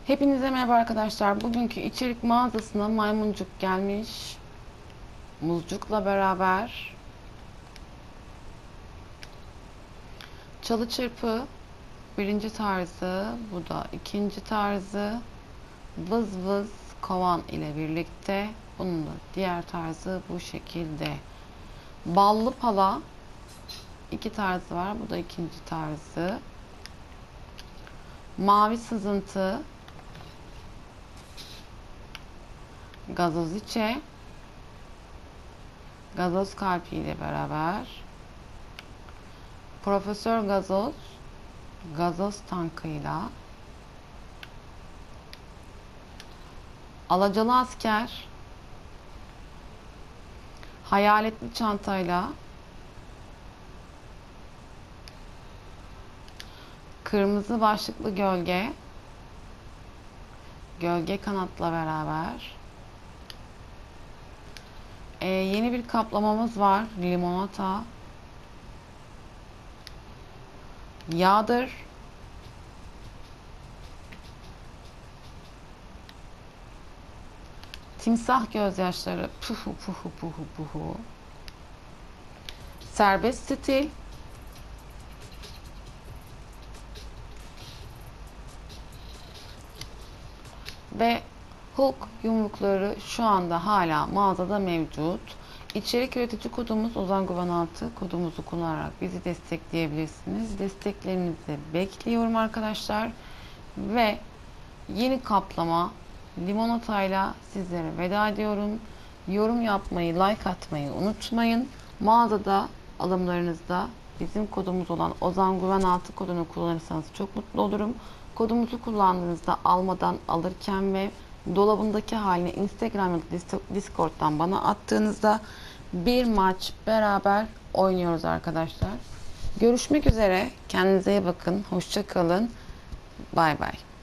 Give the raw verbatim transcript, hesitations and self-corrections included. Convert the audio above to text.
Hepinize merhaba arkadaşlar. Bugünkü içerik mağazasına maymuncuk gelmiş. Muzcukla beraber. Çalı çırpı birinci tarzı. Bu da ikinci tarzı. Vız vız kovan ile birlikte. Bunun da diğer tarzı bu şekilde. Ballı pala iki tarzı var. Bu da ikinci tarzı. Mavi sızıntı. Gazoz içe. Gazoz kalpi ile beraber. Profesör Gazoz. Gazoz tankıyla. Alacalı asker. Hayaletli çantayla. Kırmızı başlıklı gölge. Gölge kanatla beraber. Ee, yeni bir kaplamamız var. Limonata. Yağdır. Timsah gözyaşları. Puhu puhu puhu puhu. Serbest stil. Ve Hulk yumrukları şu anda hala mağazada mevcut. İçerik üretici kodumuz Ozan Güven altı. Kodumuzu kullanarak bizi destekleyebilirsiniz. Desteklerinizi bekliyorum arkadaşlar. Ve yeni kaplama limonatayla sizlere veda ediyorum. Yorum yapmayı, like atmayı unutmayın. Mağazada alımlarınızda bizim kodumuz olan Ozan Güven altı kodunu kullanırsanız çok mutlu olurum. Kodumuzu kullandığınızda almadan alırken ve dolabındaki halini Instagram ya da Discord'dan bana attığınızda bir maç beraber oynuyoruz arkadaşlar. Görüşmek üzere. Kendinize iyi bakın. Hoşça kalın. Bay bay.